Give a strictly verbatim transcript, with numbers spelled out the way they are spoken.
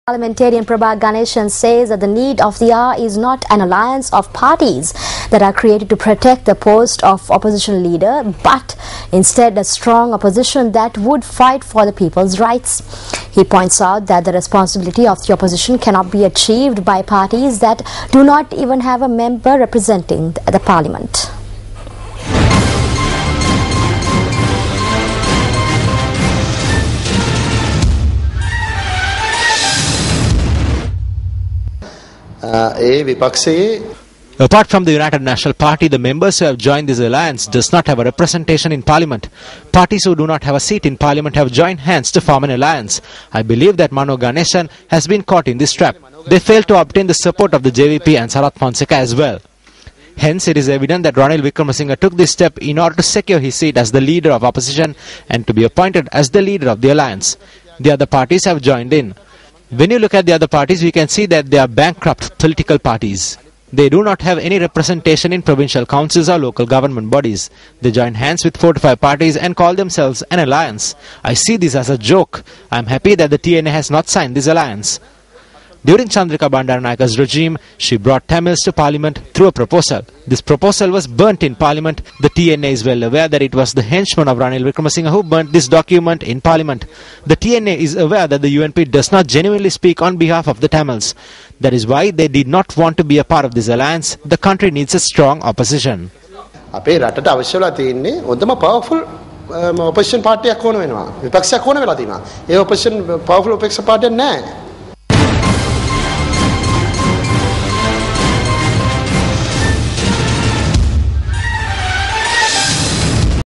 Parliamentarian Prabha Ganeshan says that the need of the hour is not an alliance of parties that are created to protect the post of opposition leader, but instead a strong opposition that would fight for the people's rights. He points out that the responsibility of the opposition cannot be achieved by parties that do not even have a member representing the parliament. Apart from the United National Party, the members who have joined this alliance does not have a representation in Parliament. Parties who do not have a seat in Parliament have joined hands to form an alliance. I believe that Mano Ganeshan has been caught in this trap. They failed to obtain the support of the J V P and Sarath Fonseka as well. Hence, it is evident that Ranil Wickremesinghe took this step in order to secure his seat as the leader of opposition and to be appointed as the leader of the alliance. The other parties have joined in. When you look at the other parties, we can see that they are bankrupt political parties. They do not have any representation in provincial councils or local government bodies. They join hands with four to five parties and call themselves an alliance. I see this as a joke. I am happy that the T N A has not signed this alliance. During Chandrika Bandaranaike's regime, she brought Tamils to Parliament through a proposal. This proposal was burnt in Parliament. The T N A is well aware that it was the henchman of Ranil Wickremesinghe who burnt this document in Parliament. The T N A is aware that the U N P does not genuinely speak on behalf of the Tamils. That is why they did not want to be a part of this alliance. The country needs a strong opposition. අපේ රටට අවශ්‍ය වෙලා තියෙන්නේ හොඳම powerful opposition party එකක් ඕන වෙනවා. විපක්ෂයක් ඕන වෙලා තියෙනවා. ඒ opposition powerful opposition party නැහැ.